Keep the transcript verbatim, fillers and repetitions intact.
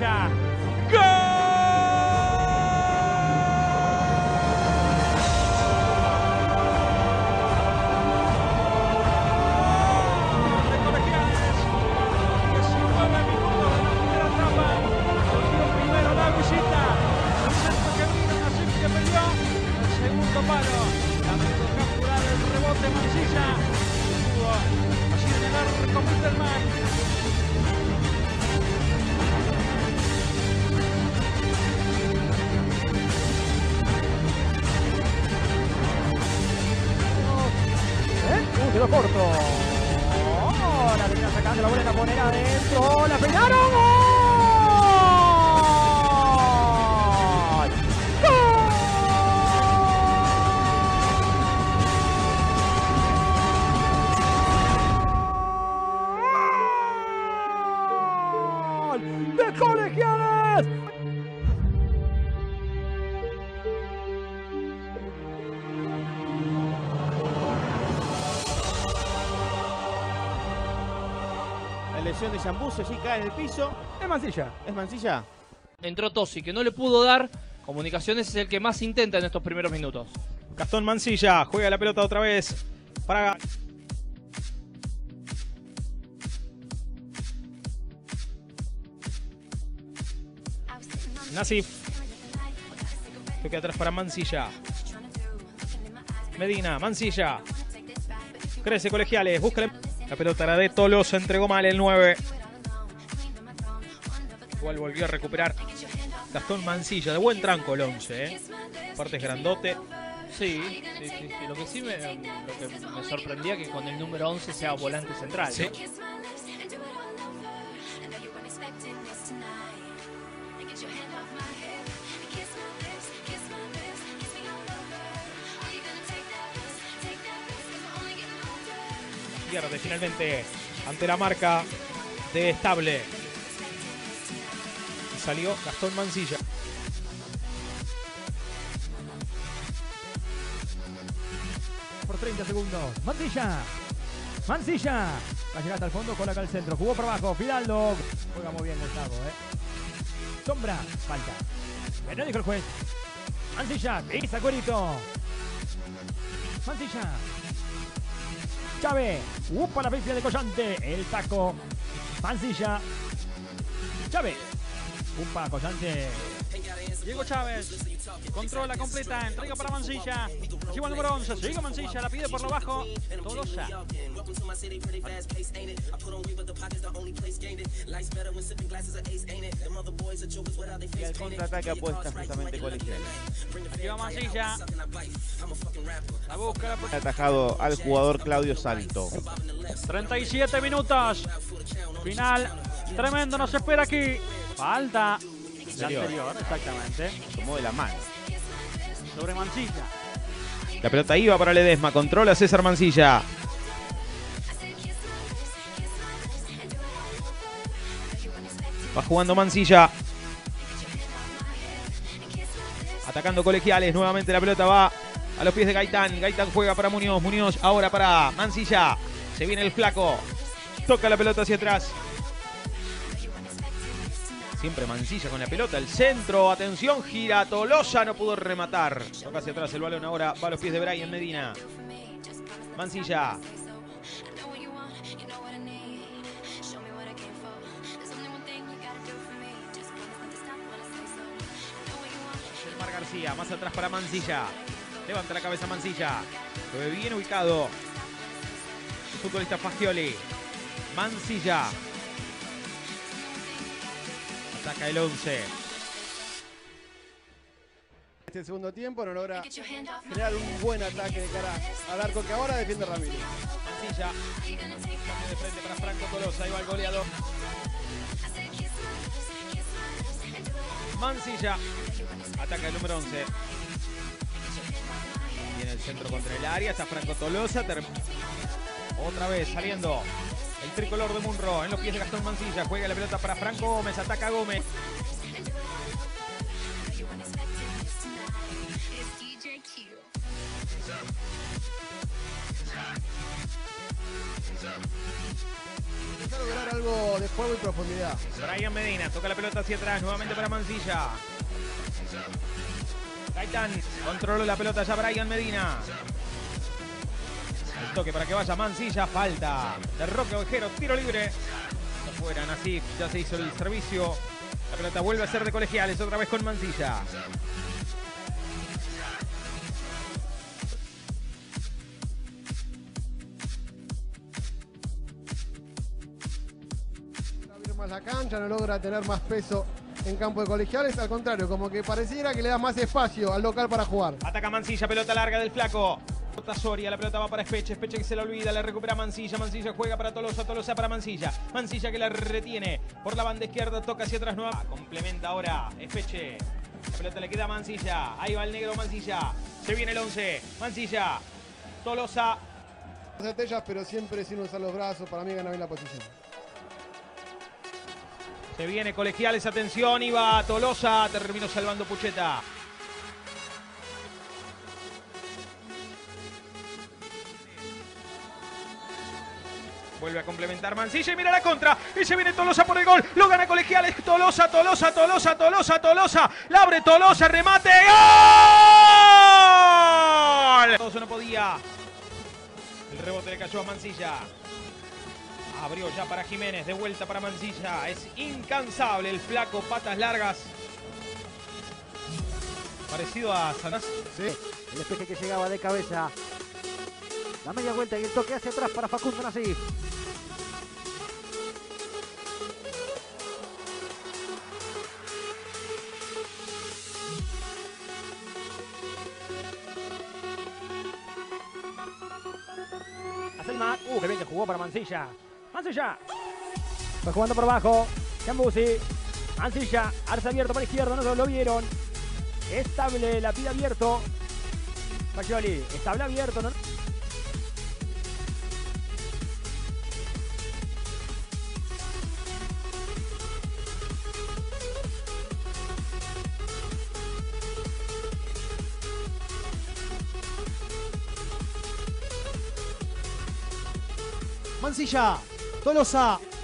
Mansilla. ¡Gol! Palo, la pudo capturar el rebote Mansilla, pudo así llegar con Winterman. ¿Eh? Uh, quedó corto. Oh, la termina sacando, la vuelven a poner adentro, la pegaron. ¡Oh! de Colegiales. La lesión de Yambuse allí cae en el piso. Es Mansilla. ¿Es Mansilla? Entró Tosi, que no le pudo dar. Comunicaciones es el que más intenta en estos primeros minutos. Gastón Mansilla juega la pelota otra vez para... Nasif. Toque atrás para Mansilla. Medina, Mansilla. Crece Colegiales, busca la pelota, la de Tolosa, entregó mal el nueve. Igual volvió a recuperar Gastón Mansilla, de buen tranco el once, ¿eh? Aparte es grandote. Sí, sí, sí, sí. Lo que sí me, lo que me sorprendía que con el número once sea volante central. Sí. ¿No? Pierde finalmente ante la marca de Estable. Y salió Gastón Mansilla. Por treinta segundos. Mansilla. Mansilla. Va a llegar hasta el fondo con acá al centro. Jugó por abajo. Fidalgo. Juega muy bien Gustavo, eh. Sombra. Falta. Bueno, dijo el juez. Mansilla. Pisa Cuerito. Mansilla. Chávez. Upa la pifia de Collante. El taco. Mansilla. Chávez. Upa, Collante. Diego Chávez. Controla, completa, entrega para Mansilla. Lleva el número once, sigue Mansilla, la pide por lo bajo. Tolosa. Y al contraataque apuesta justamente Colegiales. Aquí va Mansilla. La busca, la... Atajado al jugador Claudio Salto. treinta y siete minutos. Final tremendo nos espera aquí. Falta. La anterior, exactamente. Tomó de la mano. Sobre Mansilla. La pelota iba para Ledesma. Controla César Mansilla. Va jugando Mansilla. Atacando Colegiales. Nuevamente la pelota va a los pies de Gaitán. Gaitán juega para Muñoz. Muñoz ahora para Mansilla. Se viene el flaco. Toca la pelota hacia atrás. Siempre Mansilla con la pelota, el centro, atención, gira Tolosa, no pudo rematar. Toca hacia atrás el balón, ahora va a los pies de Brian Medina. Mansilla. Mar García, más atrás para Mansilla. Levanta la cabeza Mansilla. Lo ve bien ubicado el futbolista Fagioli. Mansilla. Saca el once. Este segundo tiempo no logra crear un buen ataque de cara al arco que ahora defiende Ramírez. Mansilla. Cambio de frente para Franco Tolosa. Ahí va el goleador. Mansilla. Ataca el número once. Viene el centro contra el área. Está Franco Tolosa. Otra vez saliendo. El tricolor de Munro en los pies de Gastón Mansilla. Juega la pelota para Franco Gómez. Ataca Gómez. Empezar a lograr algo de juego y profundidad. Brian Medina toca la pelota hacia atrás, nuevamente para Mansilla. Gaitán controló la pelota ya Brian Medina. El toque para que vaya Mansilla, falta de Roque Ovejero, tiro libre. Afuera, Nasif, ya se hizo el servicio. La pelota vuelve a ser de Colegiales, otra vez con Mansilla. Abrir más la cancha, no logra tener más peso en campo de Colegiales. Al contrario, como que pareciera que le da más espacio al local para jugar. Ataca Mansilla, pelota larga del flaco. Soria, la pelota va para Espeche, Espeche que se la olvida, le recupera Mansilla, Mansilla juega para Tolosa, Tolosa para Mansilla, Mansilla que la retiene por la banda izquierda, toca hacia atrás nueva, complementa ahora Espeche, la pelota le queda a Mansilla, ahí va el negro Mansilla, se viene el once, Mansilla, Tolosa. Estrellas, pero siempre sin usar los brazos, para mí gana bien la posición. Se viene Colegiales, atención, iba Tolosa, terminó salvando Pucheta. Vuelve a complementar Mansilla y mira la contra. Y se viene Tolosa por el gol. Lo gana Colegiales. Tolosa, Tolosa, Tolosa, Tolosa, Tolosa. La abre Tolosa, remate. ¡Gol! Tolosa no podía. El rebote le cayó a Mansilla. Abrió ya para Jiménez. De vuelta para Mansilla. Es incansable el flaco. Patas largas. Parecido a Sanás. Sí. El Espeche que llegaba de cabeza. La media vuelta y el toque hacia atrás para Facundo Nasif. Aselma, uh, que bien que jugó para Mansilla. Mansilla. Va jugando por abajo. Cambusi. Mansilla. Arce abierto para izquierda, no lo vieron. Estable, la pide abierto. Fagioli, estable abierto, ¿no? Mansilla, Tolosa,